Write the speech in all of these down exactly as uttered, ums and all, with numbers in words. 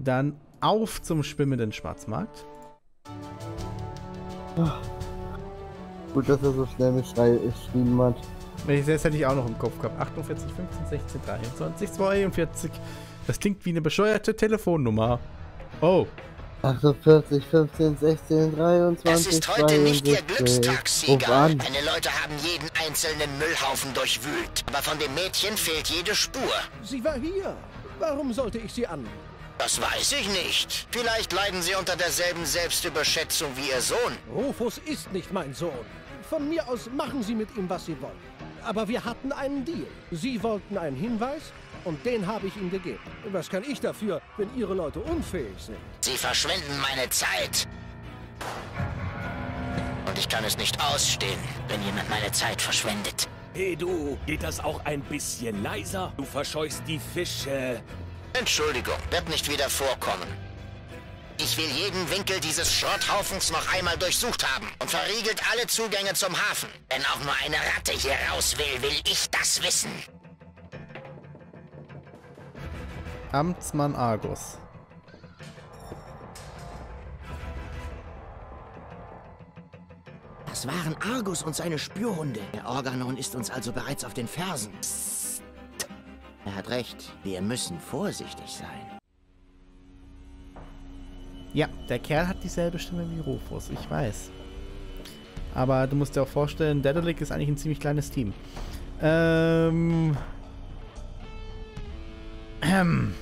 Dann auf zum schwimmenden Schwarzmarkt. Ach, gut, dass er so schnell geschrieben hat. Wenn ich das hätte ich auch noch im Kopf gehabt. achtundvierzig, fünfzehn, sechzehn, dreiundzwanzig, zweiundvierzig. Das klingt wie eine bescheuerte Telefonnummer. Oh. achtundvierzig, fünfzehn, sechzehn, dreiundzwanzig, Es ist heute nicht Ihr Glückstag, Ruf Sieger. an. Meine Leute haben jeden einzelnen Müllhaufen durchwühlt. Aber von dem Mädchen fehlt jede Spur. Sie war hier. Warum sollte ich sie annehmen? Das weiß ich nicht. Vielleicht leiden Sie unter derselben Selbstüberschätzung wie Ihr Sohn. Rufus ist nicht mein Sohn. Von mir aus machen Sie mit ihm, was Sie wollen. Aber wir hatten einen Deal. Sie wollten einen Hinweis und den habe ich Ihnen gegeben. Was kann ich dafür, wenn Ihre Leute unfähig sind? Sie verschwenden meine Zeit. Und ich kann es nicht ausstehen, wenn jemand meine Zeit verschwendet. Hey du, geht das auch ein bisschen leiser? Du verscheust die Fische. Entschuldigung, wird nicht wieder vorkommen. Ich will jeden Winkel dieses Schrotthaufens noch einmal durchsucht haben und verriegelt alle Zugänge zum Hafen. Wenn auch nur eine Ratte hier raus will, will ich das wissen. Amtsmann Argus. Das waren Argus und seine Spürhunde. Der Organon ist uns also bereits auf den Fersen. Psst. Er hat recht, wir müssen vorsichtig sein. Ja, der Kerl hat dieselbe Stimme wie Rufus, ich weiß. Aber du musst dir auch vorstellen, Daedalic ist eigentlich ein ziemlich kleines Team. Ähm... Ähm...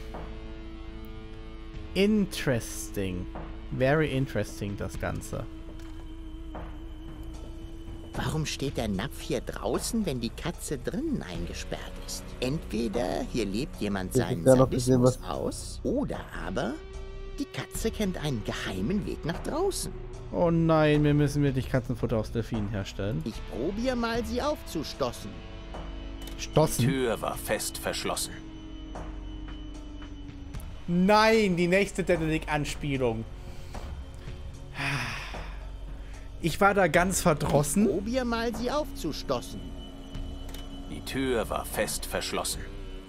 Interesting. Very interesting, das Ganze. Warum steht der Napf hier draußen, wenn die Katze drinnen eingesperrt ist? Entweder hier lebt jemand seinen ja noch gesehen, Sadismus was aus, oder aber die Katze kennt einen geheimen Weg nach draußen. Oh nein, wir müssen wirklich Katzenfutter aus Delfinen herstellen. Ich probiere mal, sie aufzustossen. Die Stossen. Tür war fest verschlossen. Nein, die nächste Daedalic-Anspielung. Ich war da ganz verdrossen. Probier mal, sie aufzustossen. Die Tür war fest verschlossen.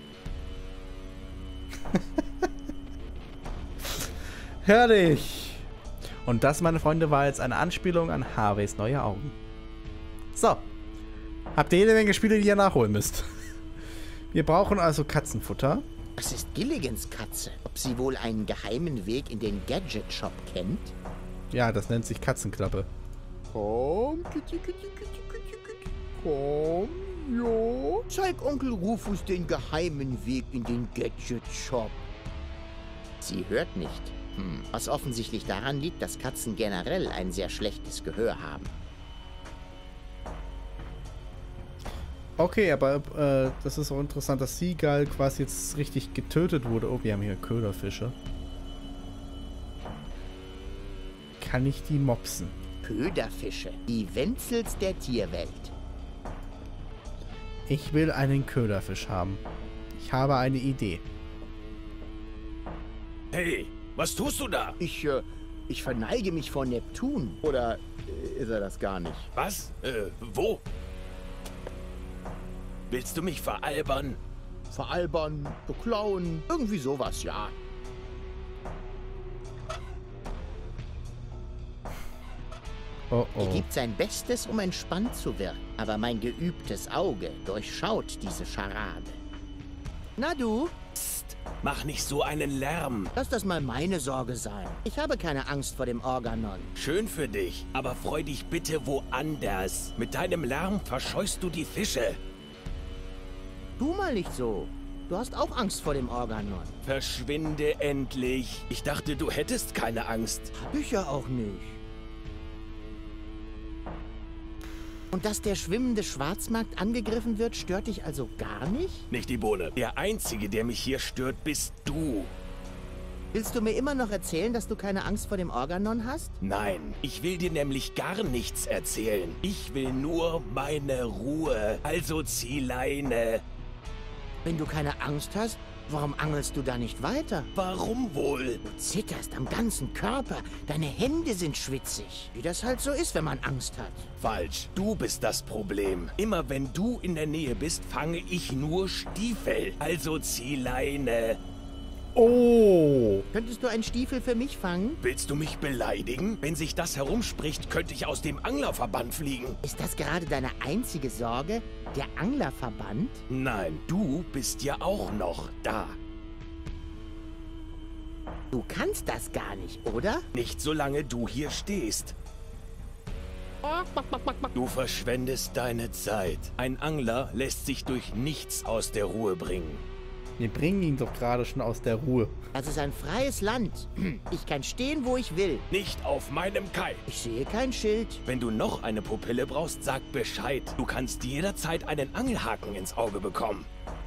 Herrlich. Und das, meine Freunde, war jetzt eine Anspielung an Harveys neue Augen. So. Habt ihr jede Menge Spiele, die ihr nachholen müsst. Wir brauchen also Katzenfutter. Das ist Gilligans Katze. Ob sie wohl einen geheimen Weg in den Gadget-Shop kennt? Ja, das nennt sich Katzenklappe. Komm, Kitty, Kitty, Kitty, Kitty, Kitty. Komm, jo. Zeig Onkel Rufus den geheimen Weg in den Gadget-Shop. Sie hört nicht. Hm. Was offensichtlich daran liegt, dass Katzen generell ein sehr schlechtes Gehör haben. Okay, aber äh, das ist auch interessant, dass Seagull quasi jetzt richtig getötet wurde. Oh, wir haben hier Köderfische. Kann ich die mopsen? Köderfische, die Wenzels der Tierwelt. Ich will einen Köderfisch haben. Ich habe eine Idee. Hey, was tust du da? Ich, äh, ich verneige mich vor Neptun. Oder äh, ist er das gar nicht? Was? Äh, wo? Willst du mich veralbern? Veralbern, beklauen, irgendwie sowas, ja. Oh Er oh. gibt sein Bestes, um entspannt zu wirken. Aber mein geübtes Auge durchschaut diese Scharade. Na du, Psst, mach nicht so einen Lärm. lass das mal meine Sorge sein. Ich habe keine Angst vor dem Organon. Schön für dich, aber freu dich bitte woanders. Mit deinem Lärm verscheust du die Fische. Tu mal nicht so. Du hast auch Angst vor dem Organon. Verschwinde endlich. Ich dachte, du hättest keine Angst. Hab ich ja auch nicht. Und dass der schwimmende Schwarzmarkt angegriffen wird, stört dich also gar nicht? Nicht die Bohne. Der Einzige, der mich hier stört, bist du. Willst du mir immer noch erzählen, dass du keine Angst vor dem Organon hast? Nein, ich will dir nämlich gar nichts erzählen. Ich will nur meine Ruhe. Also zieh Leine. Wenn du keine Angst hast, warum angelst du da nicht weiter? Warum wohl? Du zitterst am ganzen Körper. Deine Hände sind schwitzig. Wie das halt so ist, wenn man Angst hat. Falsch. Du bist das Problem. Immer wenn du in der Nähe bist, fange ich nur Stiefel. Also zieh Leine. Oh. Könntest du einen Stiefel für mich fangen? Willst du mich beleidigen? Wenn sich das herumspricht, könnte ich aus dem Anglerverband fliegen. Ist das gerade deine einzige Sorge? Der Anglerverband? Nein, du bist ja auch noch da. Du kannst das gar nicht, oder? Nicht solange du hier stehst. Du verschwendest deine Zeit. Ein Angler lässt sich durch nichts aus der Ruhe bringen. Wir bringen ihn doch gerade schon aus der Ruhe. Das ist ein freies Land. Ich kann stehen, wo ich will. Nicht auf meinem Kai. Ich sehe kein Schild. Wenn du noch eine Pupille brauchst, sag Bescheid. Du kannst jederzeit einen Angelhaken ins Auge bekommen.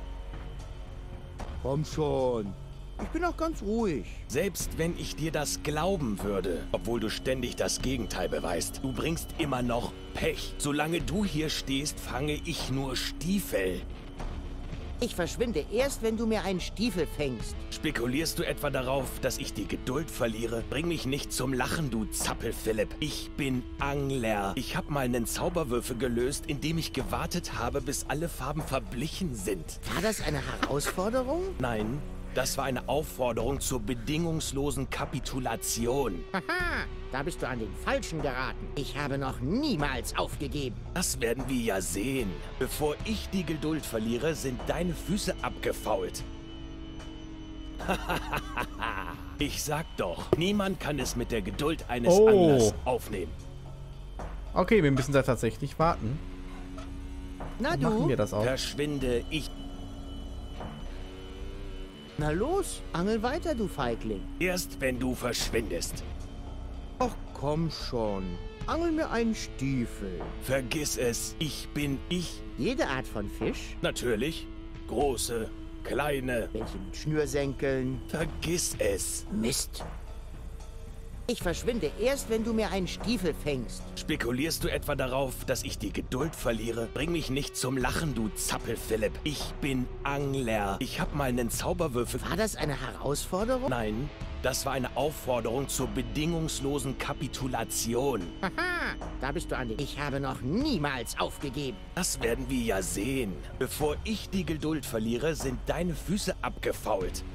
Komm schon. Ich bin auch ganz ruhig. Selbst wenn ich dir das glauben würde, obwohl du ständig das Gegenteil beweist, du bringst immer noch Pech. Solange du hier stehst, fange ich nur Stiefel. Ich verschwinde erst, wenn du mir einen Stiefel fängst. Spekulierst du etwa darauf, dass ich die Geduld verliere? Bring mich nicht zum Lachen, du Zappel-Philipp. Ich bin Angler. Ich habe mal einen Zauberwürfel gelöst, indem ich gewartet habe, bis alle Farben verblichen sind. War das eine Herausforderung? Nein, das war eine Aufforderung zur bedingungslosen Kapitulation. Haha, da bist du an den Falschen geraten. Ich habe noch niemals aufgegeben. Das werden wir ja sehen. Bevor ich die Geduld verliere, sind deine Füße abgefault. Ich sag doch, niemand kann es mit der Geduld eines Oh. Anglers aufnehmen. Okay, wir müssen da tatsächlich warten. Na Dann machen du? wir das auch. Verschwinde, ich... Na los, angel weiter, du Feigling. Erst wenn du verschwindest. Ach komm schon. Angel mir einen Stiefel. Vergiss es, ich bin ich. Jede Art von Fisch. Natürlich. Große, kleine. Welche mit Schnürsenkeln. Vergiss es. Mist. Ich verschwinde erst, wenn du mir einen Stiefel fängst. Spekulierst du etwa darauf, dass ich die Geduld verliere? Bring mich nicht zum Lachen, du Zappel-Philipp. Ich bin Angler. Ich hab mal einen Zauberwürfel... War das eine Herausforderung? Nein, das war eine Aufforderung zur bedingungslosen Kapitulation. Haha, da bist du an den... Ich habe noch niemals aufgegeben. Das werden wir ja sehen. Bevor ich die Geduld verliere, sind deine Füße abgefault.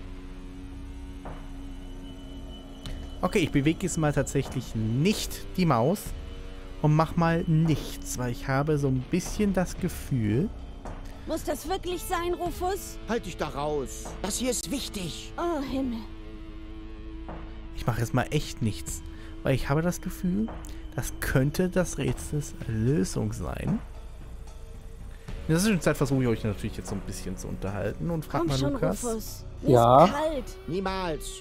Okay, ich bewege jetzt mal tatsächlich nicht die Maus und mach mal nichts, weil ich habe so ein bisschen das Gefühl... Muss das wirklich sein, Rufus? Halt dich da raus. Das hier ist wichtig. Oh, Himmel. Ich mache jetzt mal echt nichts, weil ich habe das Gefühl, das könnte das Rätsels Lösung sein. In der Zwischenzeit versuche ich euch natürlich jetzt so ein bisschen zu unterhalten und frage Komm mal schon, Lukas. Rufus. Mir Ja? ist kalt. Niemals.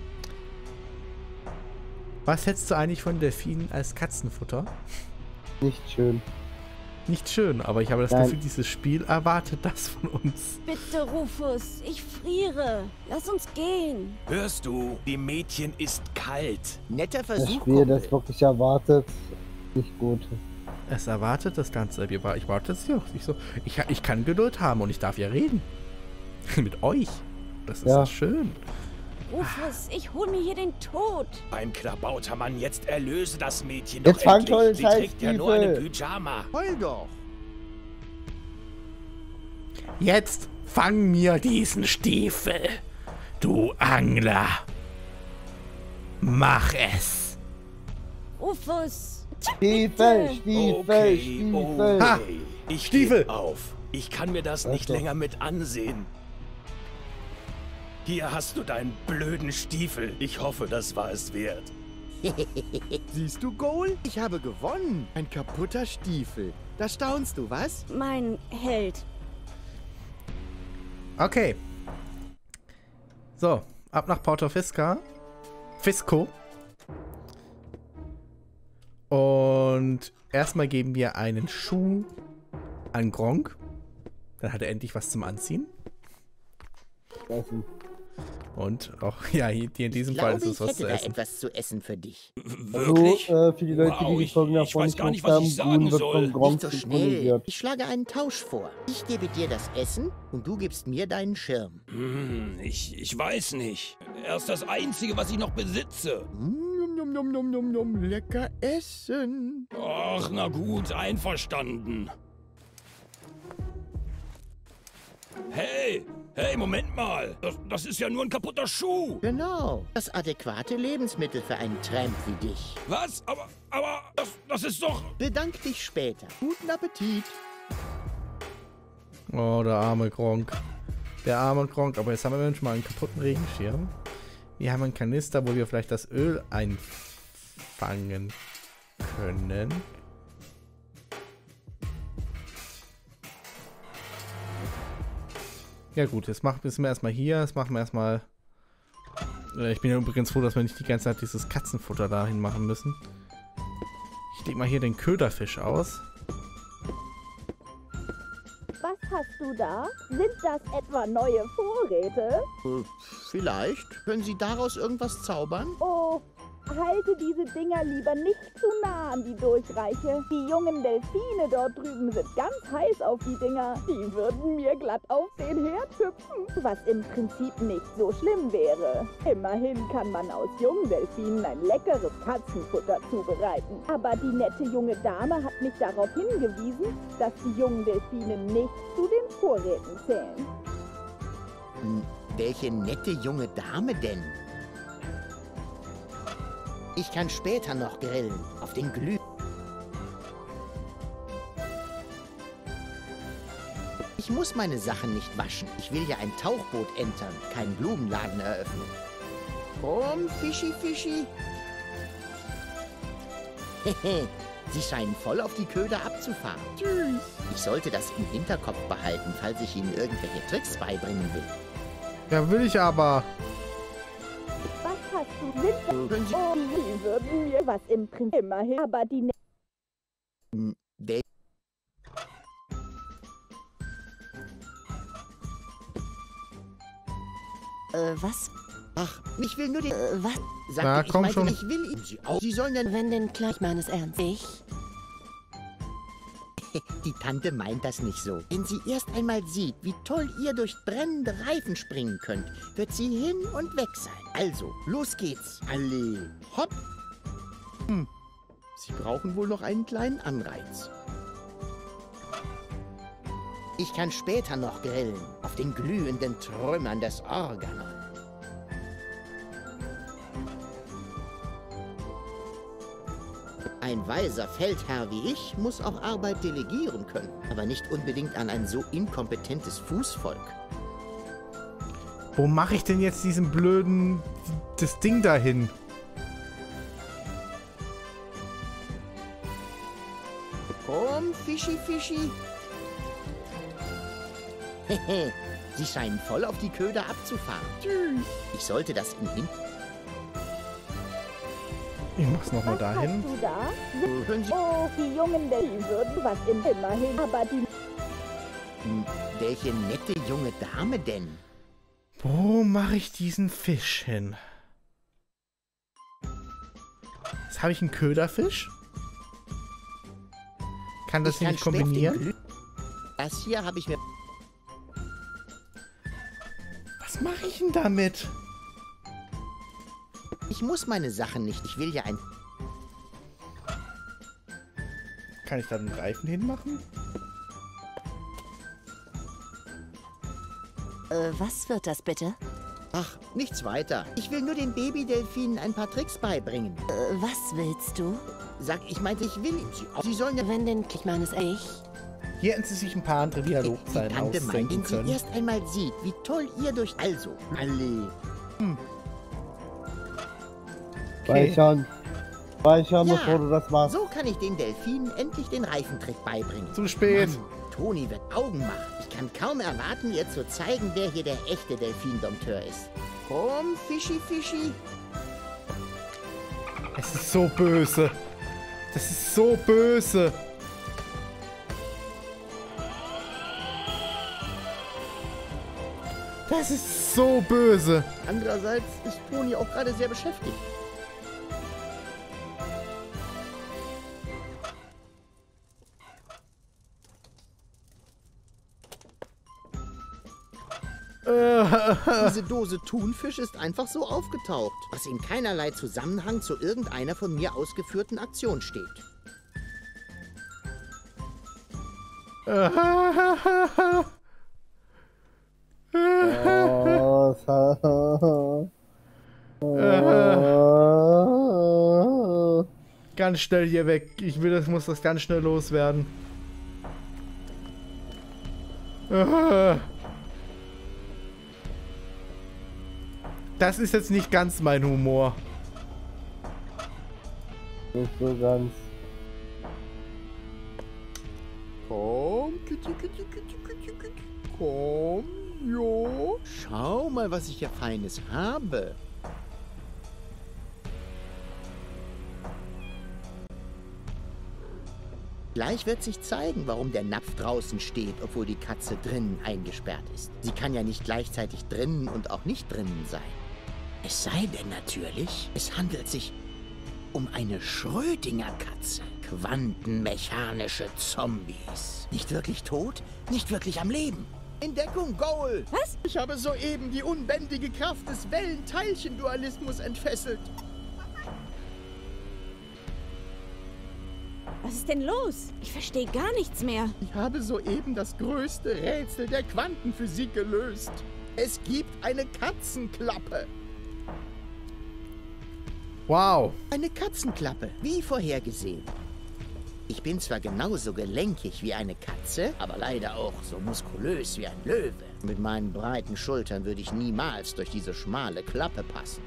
Was hältst du eigentlich von Delfinen als Katzenfutter? Nicht schön. Nicht schön, aber ich habe das Nein. Gefühl, dieses Spiel erwartet das von uns. Bitte, Rufus. Ich friere. Lass uns gehen. Hörst du? Dem Mädchen ist kalt. Netter Das Versuch, Spiel, das Kumpel. wirklich erwartet, nicht gut. Es erwartet das Ganze. Wir war- Ich warte jetzt hier. Ich, so, ich, ich kann Geduld haben und ich darf ja reden. Mit euch. Das ist Ja. ja schön. Rufus, ich hol mir hier den Tod. Beim Klabautermann, jetzt erlöse das Mädchen Jetzt doch fang endlich. schon den Sie trägt ja nur Scheißstiefel. eine Pyjama. Heul doch. Jetzt fang mir diesen Stiefel, du Angler. Mach es. Rufus. Stiefel, Bitte. Stiefel, Okay, Stiefel. Ha! okay. Ich Stiefel. geb auf. Ich kann mir das nicht doch. länger mit ansehen. Hier hast du deinen blöden Stiefel. Ich hoffe, das war es wert. Siehst du, Goal? Ich habe gewonnen. Ein kaputter Stiefel. Da staunst du, was? Mein Held. Okay. So, ab nach Porto Fisca. Fisco. Und erstmal geben wir einen Schuh an Gronk. Dann hat er endlich was zum Anziehen. Essen. Und auch, ja, hier, hier in diesem Fall ist Glaube, es ich was hätte zu da essen. etwas zu essen für dich. Also, äh, für die Leute, Wow, die die ich- Folgen ich davon weiß nicht gar nicht, geguckt was haben, ich sagen Boone wird soll. von Gronk Nicht so schnell. synchronisiert. Ich schlage einen Tausch vor. Ich gebe dir das Essen und du gibst mir deinen Schirm. Hm, ich, ich weiß nicht. Er ist das Einzige, was ich noch besitze. Nom, nom, nom, nom, nom, nom, lecker essen. Ach, na gut, einverstanden. Hey, hey, Moment mal. Das, das ist ja nur ein kaputter Schuh. Genau. Das adäquate Lebensmittel für einen Tramp wie dich. Was? Aber, aber, das, das ist doch... Bedank dich später. Guten Appetit. Oh, der arme Gronk. Der arme Gronk. Aber jetzt haben wir schon mal einen kaputten Regenschirm. Wir haben einen Kanister, wo wir vielleicht das Öl einfangen können. Ja gut, jetzt machen wir erstmal hier. Jetzt machen wir erstmal... Äh, ich bin ja übrigens froh, dass wir nicht die ganze Zeit dieses Katzenfutter dahin machen müssen. Ich leg mal hier den Köderfisch aus. Was hast du da? Sind das etwa neue Vorräte? Äh, vielleicht. Können Sie daraus irgendwas zaubern? Oh, halte diese Dinger lieber nicht zu nah an die Durchreiche. Die jungen Delfine dort drüben sind ganz heiß auf die Dinger. Die würden mir glatt auf den Herd hüpfen, was im Prinzip nicht so schlimm wäre. Immerhin kann man aus jungen Delfinen ein leckeres Katzenfutter zubereiten. Aber die nette junge Dame hat mich darauf hingewiesen, dass die jungen Delfine nicht zu den Vorräten zählen. Hm, welche nette junge Dame denn? Ich kann später noch grillen. Auf den Glüh. Ich muss meine Sachen nicht waschen. Ich will ja ein Tauchboot entern, keinen Blumenladen eröffnen. Komm, Fischi, Fischi. Hehe, Sie scheinen voll auf die Köder abzufahren. Tschüss. Ich sollte das im Hinterkopf behalten, falls ich Ihnen irgendwelche Tricks beibringen will. Ja, will ich aber. Was hast du mit? Können Sie... Oh, die würden mir was im Prinzip immerhin, aber die ne Hm, wel- Äh, was? Ach, ich will nur den... Äh, was? Sagte, Na, ich komm meinte, schon. ich will Ihnen Sie auch. Sie sollen dann... Wenn denn klar, ich meines Ernst. Ich? Die Tante meint das nicht so. Wenn sie erst einmal sieht, wie toll ihr durch brennende Reifen springen könnt, wird sie hin und weg sein. Also, los geht's. Alle, hopp. Hm. Sie brauchen wohl noch einen kleinen Anreiz. Ich kann später noch grillen, auf den glühenden Trümmern des Organon. Ein weiser Feldherr wie ich muss auch Arbeit delegieren können, aber nicht unbedingt an ein so inkompetentes Fußvolk. Wo mache ich denn jetzt diesen blöden... das Ding dahin? Komm, Fischi, Fischi. Hehe, Sie scheinen voll auf die Köder abzufahren. Tschüss. Ich sollte das im Hin... Ich mach's nochmal Was dahin. hast du da? Hören Sie... Oh, die jungen Delfine würden was im immerhin, aber die Hm, welche nette junge Dame denn? Wo mache ich diesen Fisch hin? Jetzt habe ich einen Köderfisch. Kann das Ich hier kann nicht spät den kombinieren? Glüh- Das hier habe ich mir... Was mache ich denn damit? Ich muss meine Sachen nicht. Ich will ja ein... Kann ich da einen Reifen hinmachen? Äh, was wird das bitte? Ach, nichts weiter. Ich will nur den Babydelfinen ein paar Tricks beibringen. Äh, was willst du? Sag, ich meinte, ich will ihm sie auch. Sie sollen ja... Wenn denn ich meines Ich? Hier hätten sie sich ein paar andere Dialogzeilen Die Tante meint, ausdenken wenn sie können. erst einmal sieht, wie toll ihr durch... Also, alle... Speichern. Speichern, Ja. bevor du das machst. So kann ich den Delfinen endlich den Reifentrick beibringen. Zu spät. Mann, Toni wird Augen machen. Ich kann kaum erwarten, ihr zu zeigen, wer hier der echte Delfindompteur ist. Komm, Fischi, Fischi. Es ist so böse. Das ist so böse. Das ist so böse. Andererseits ist Toni auch gerade sehr beschäftigt. Diese Dose Thunfisch ist einfach so aufgetaucht, was in keinerlei Zusammenhang zu irgendeiner von mir ausgeführten Aktion steht. Oh, oh. Ganz schnell hier weg. Ich will, das muss das ganz schnell loswerden. Das ist jetzt nicht ganz mein Humor. Nicht so ganz. Komm, Kitty, Kitty, Kitty, Kitty, Kitty. Komm, jo. Schau mal, was ich hier Feines habe. Gleich wird sich zeigen, warum der Napf draußen steht, obwohl die Katze drinnen eingesperrt ist. Sie kann ja nicht gleichzeitig drinnen und auch nicht drinnen sein. Es sei denn natürlich, es handelt sich um eine Schrödinger-Katze. Quantenmechanische Zombies. Nicht wirklich tot, nicht wirklich am Leben. In Deckung, Goal! Was? Ich habe soeben die unbändige Kraft des Wellenteilchendualismus entfesselt. Was ist denn los? Ich verstehe gar nichts mehr. Ich habe soeben das größte Rätsel der Quantenphysik gelöst. Es gibt eine Katzenklappe. Wow. Eine Katzenklappe, wie vorhergesehen. Ich bin zwar genauso gelenkig wie eine Katze, aber leider auch so muskulös wie ein Löwe. Mit meinen breiten Schultern würde ich niemals durch diese schmale Klappe passen.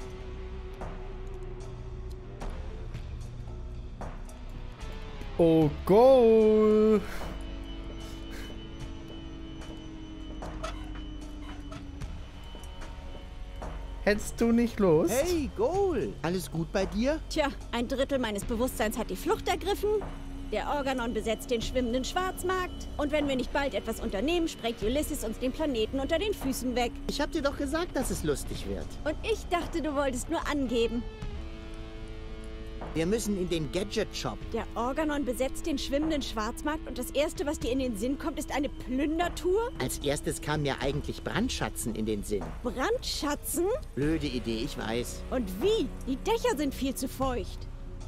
Oh, Goal. Hättest du nicht Lust? Hey, Goal! Alles gut bei dir? Tja, ein Drittel meines Bewusstseins hat die Flucht ergriffen. Der Organon besetzt den schwimmenden Schwarzmarkt. Und wenn wir nicht bald etwas unternehmen, sprengt Ulysses uns den Planeten unter den Füßen weg. Ich hab dir doch gesagt, dass es lustig wird. Und ich dachte, du wolltest nur angeben. Wir müssen in den Gadget-Shop. Der Organon besetzt den schwimmenden Schwarzmarkt und das Erste, was dir in den Sinn kommt, ist eine Plündertour? Als erstes kam mir eigentlich Brandschatzen in den Sinn. Brandschatzen? Blöde Idee, ich weiß. Und wie? Die Dächer sind viel zu feucht.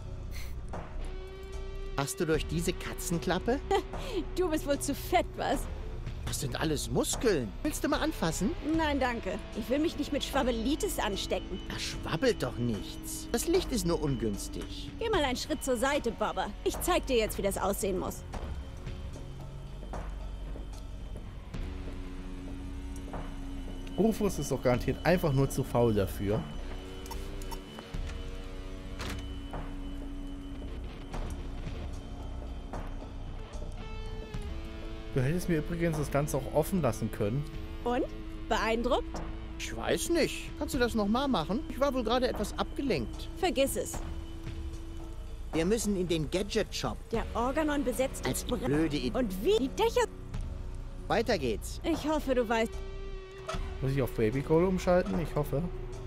Hast du durch diese Katzenklappe? Du bist wohl zu fett, was? Das sind alles Muskeln. Willst du mal anfassen? Nein, danke. Ich will mich nicht mit Schwabbelitis anstecken. Da schwabbelt doch nichts. Das Licht ist nur ungünstig. Geh mal einen Schritt zur Seite, Bobber. Ich zeig dir jetzt, wie das aussehen muss. Rufus ist doch garantiert einfach nur zu faul dafür. Du hättest mir übrigens das Ganze auch offen lassen können. Und? Beeindruckt? Ich weiß nicht. Kannst du das nochmal machen? Ich war wohl gerade etwas abgelenkt. Vergiss es. Wir müssen in den Gadget-Shop. Der Organon besetzt als die blöde Idee. Und wie? Die Dächer... Weiter geht's. Ich hoffe, du weißt... Muss ich auf Baby Goal umschalten? Ich hoffe.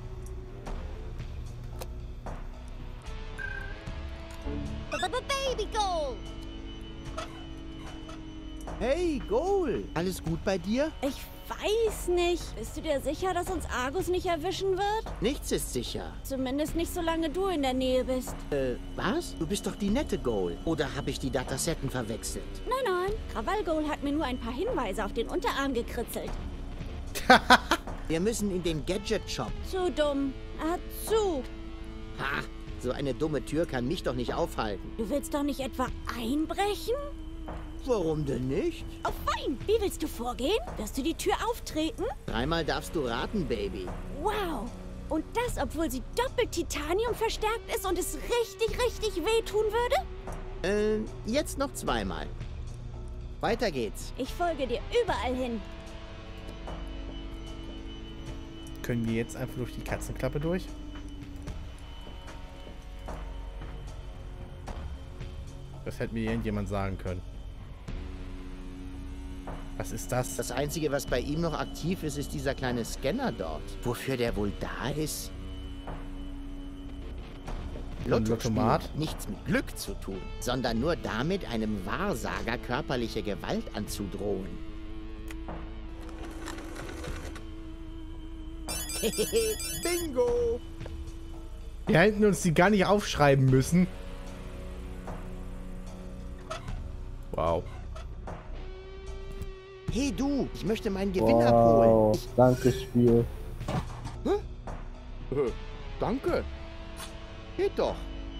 Baby Goal! Hey, Goal! Alles gut bei dir? Ich weiß nicht. Bist du dir sicher, dass uns Argus nicht erwischen wird? Nichts ist sicher. Zumindest nicht, solange du in der Nähe bist. Äh, was? Du bist doch die nette Goal. Oder habe ich die Datasetten verwechselt? Nein, nein. Krawall Goal hat mir nur ein paar Hinweise auf den Unterarm gekritzelt. Wir müssen in den Gadget-Shop. Zu dumm. Er hat zu. Ha! So eine dumme Tür kann mich doch nicht aufhalten. Du willst doch nicht etwa einbrechen? Warum denn nicht? Oh, fein. Wie willst du vorgehen? Wirst du die Tür auftreten? Dreimal darfst du raten, Baby. Wow. Und das, obwohl sie doppelt Titanium verstärkt ist und es richtig, richtig wehtun würde? Äh, jetzt noch zweimal. Weiter geht's. Ich folge dir überall hin. Können wir jetzt einfach durch die Katzenklappe durch? Das hätte mir irgendjemand sagen können. Was ist das? Das Einzige, was bei ihm noch aktiv ist, ist dieser kleine Scanner dort. Wofür der wohl da ist? Lotto Lottomat? spielt nichts mit Glück zu tun, sondern nur damit, einem Wahrsager körperliche Gewalt anzudrohen. Bingo! Wir hätten uns die gar nicht aufschreiben müssen. Wow. Hey du, ich möchte meinen Gewinn abholen. Wow, Ich, danke Spiel. Äh, danke. Geht doch.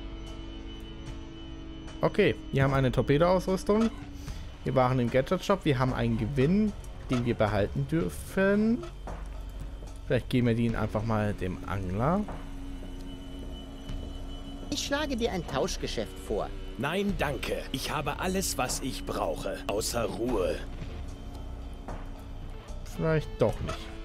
Okay, wir haben eine Torpedoausrüstung. Wir waren im Gadget-Shop. Wir haben einen Gewinn, den wir behalten dürfen. Vielleicht geben wir den einfach mal dem Angler. ich schlage dir ein Tauschgeschäft vor. Nein, danke. Ich habe alles, was ich brauche. Außer Ruhe. Vielleicht doch nicht.